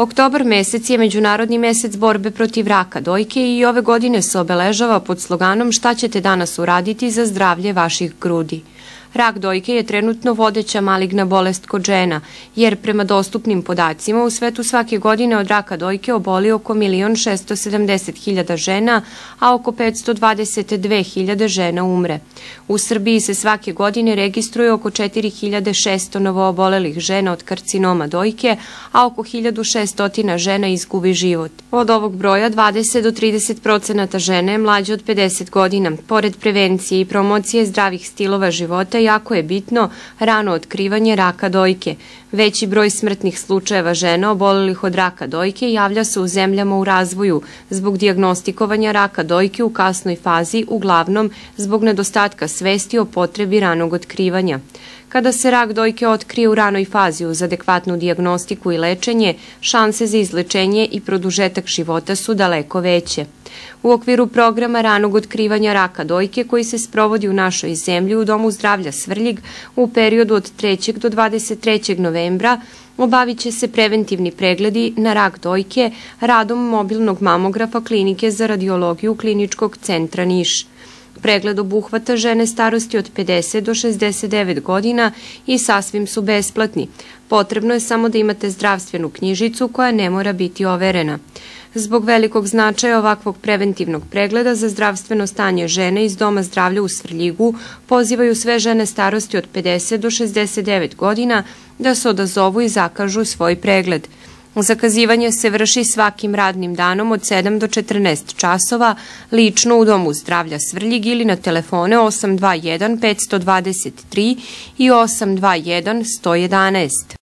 Oktobar mesec je međunarodni mesec borbe protiv raka dojke i ove godine se obeležava pod sloganom "Šta ćete danas uraditi za zdravlje vaših grudi?" Rak dojke je trenutno vodeća maligna bolest kod žena, jer prema dostupnim podacima u svetu svake godine od raka dojke oboli oko 1.670.000 žena, a oko 522.000 žena umre. U Srbiji se svake godine registruje oko 4.600 novoobolelih žena od karcinoma dojke, a oko 1.600 žena izgubi život. Od ovog broja 20 do 30% žena je mlađe od 50 godina. Pored prevencije i promocije zdravih stilova života, jako je bitno rano otkrivanje raka dojke. Veći broj smrtnih slučajeva žena obolelih od raka dojke javlja se u zemljama u razvoju zbog dijagnostikovanja raka dojke u kasnoj fazi, uglavnom zbog nedostatka svesti o potrebi ranog otkrivanja. Kada se rak dojke otkrije u ranoj fazi uz adekvatnu dijagnostiku i lečenje, šanse za izlečenje i produžetak života su daleko veće. U okviru programa ranog otkrivanja raka dojke koji se sprovodi u našoj zemlji u Domu zdravlja Svrljig u periodu od 3. do 23. novembra obavit će se preventivni pregledi na rak dojke radom mobilnog mamografa Klinike za radiologiju Kliničkog centra Niš. Pregled obuhvata žene starosti od 50 do 69 godina i sasvim su besplatni. Potrebno je samo da imate zdravstvenu knjižicu koja ne mora biti overena. Zbog velikog značaja ovakvog preventivnog pregleda za zdravstveno stanje žene iz Doma zdravlja u Svrljigu pozivaju sve žene starosti od 50 do 69 godina da se odazovu i zakažu svoj pregled. Zakazivanje se vrši svakim radnim danom od 7 do 14 časova lično u Domu zdravlja Svrljig ili na telefone 821 523 i 821 111.